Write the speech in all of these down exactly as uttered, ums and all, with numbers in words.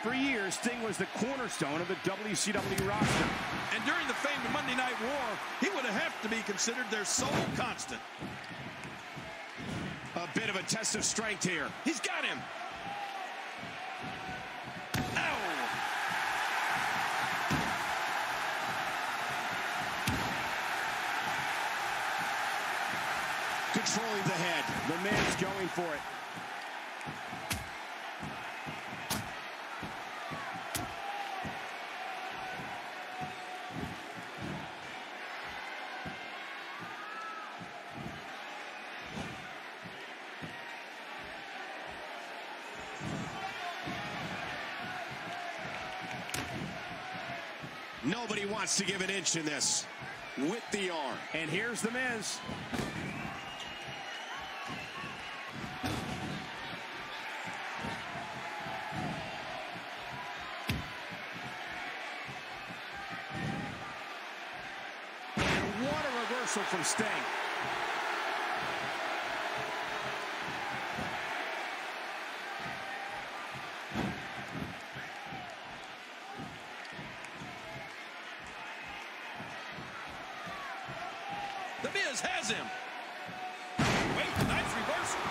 For years, Sting was the cornerstone of the W C W roster. And during the famed Monday Night War, he would have to be considered their sole constant. A bit of a test of strength here. He's got him. Ow! Controlling the head. The Miz going for it. Nobody wants to give an inch in this. With the arm. And here's the Miz. And what a reversal from Sting. The Miz has him. Wait, nice reversal.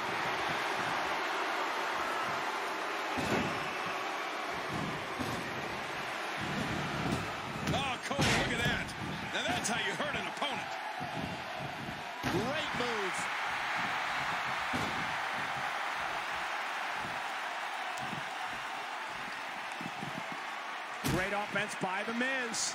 Oh, Cole, look at that. Now that's how you hurt an opponent. Great move. Great offense by the Miz.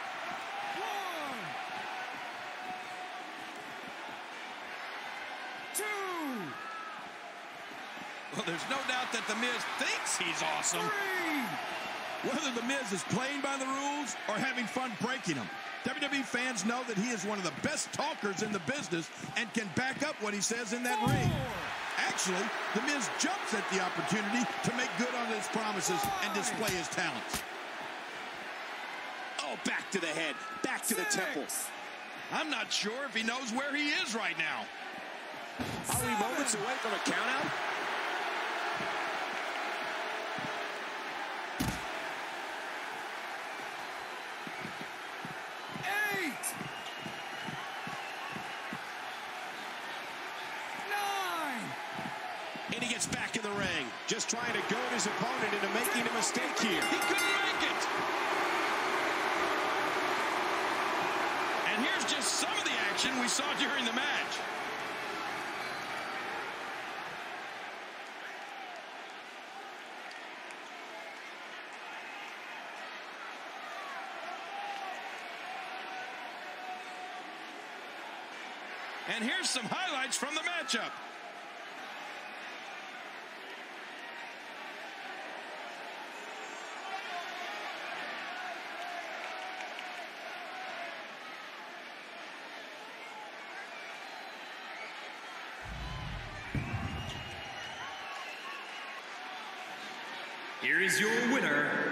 Well, there's no doubt that The Miz thinks he's awesome. Three. Whether The Miz is playing by the rules or having fun breaking them, W W E fans know that he is one of the best talkers in the business and can back up what he says in that Four. ring. Actually, The Miz jumps at the opportunity to make good on his promises Five. and display his talents. Oh, back to the head, back to Six. the temple. I'm not sure if he knows where he is right now. Are we moments away from a countout? And he gets back in the ring, just trying to goad his opponent into making a mistake here. He couldn't make it. And here's just some of the action we saw during the match. And here's some highlights from the matchup. Here is your winner,